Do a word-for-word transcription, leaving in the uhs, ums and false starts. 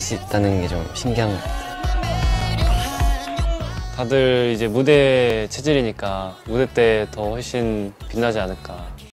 수 있다는 게 좀 신기한 것 같아요. 다들 이제 무대 체질이니까 무대 때 더 훨씬 빛나지 않을까.